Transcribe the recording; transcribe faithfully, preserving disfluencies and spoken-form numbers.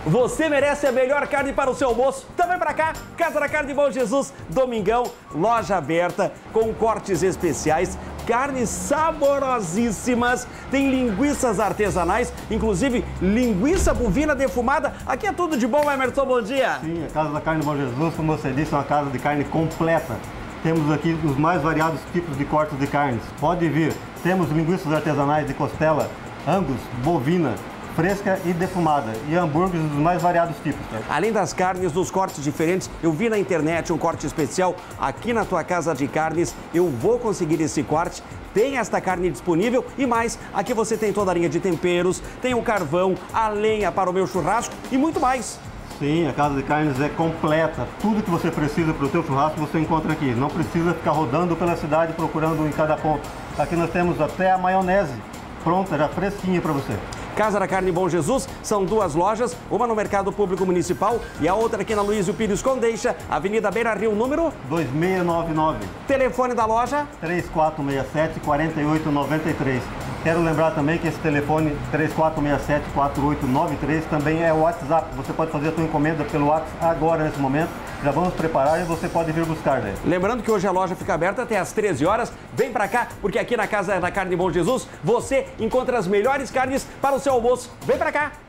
Você merece a melhor carne para o seu almoço. Também para cá, Casa da Carne Bom Jesus, domingão, loja aberta com cortes especiais, carnes saborosíssimas, tem linguiças artesanais, inclusive linguiça bovina defumada. Aqui é tudo de bom, Emerson, bom dia. Sim, a Casa da Carne Bom Jesus, como você disse, é uma casa de carne completa. Temos aqui os mais variados tipos de cortes de carnes. Pode vir. Temos linguiças artesanais de costela, angus, bovina, fresca e defumada, e hambúrgueres dos mais variados tipos. Tá? Além das carnes, dos cortes diferentes, eu vi na internet um corte especial aqui na tua Casa de Carnes. Eu vou conseguir esse corte. Tem esta carne disponível e mais, aqui você tem toda a linha de temperos, tem o carvão, a lenha para o meu churrasco e muito mais. Sim, a Casa de Carnes é completa. Tudo que você precisa para o seu churrasco você encontra aqui. Não precisa ficar rodando pela cidade procurando em cada ponto. Aqui nós temos até a maionese pronta, já fresquinha para você. Casa da Carne Bom Jesus, são duas lojas, uma no Mercado Público Municipal e a outra aqui na Luísio Pires Condeixa, Avenida Beira Rio, número dois seis nove nove. Telefone da loja três quatro seis sete, quatro oito nove três. Quero lembrar também que esse telefone três quatro seis sete, quatro oito nove três também é o WhatsApp. Você pode fazer a sua encomenda pelo WhatsApp agora, nesse momento. Já vamos preparar e você pode vir buscar, né? Lembrando que hoje a loja fica aberta até às treze horas. Vem pra cá, porque aqui na Casa da Carne Bom Jesus, você encontra as melhores carnes para o seu almoço. Vem pra cá!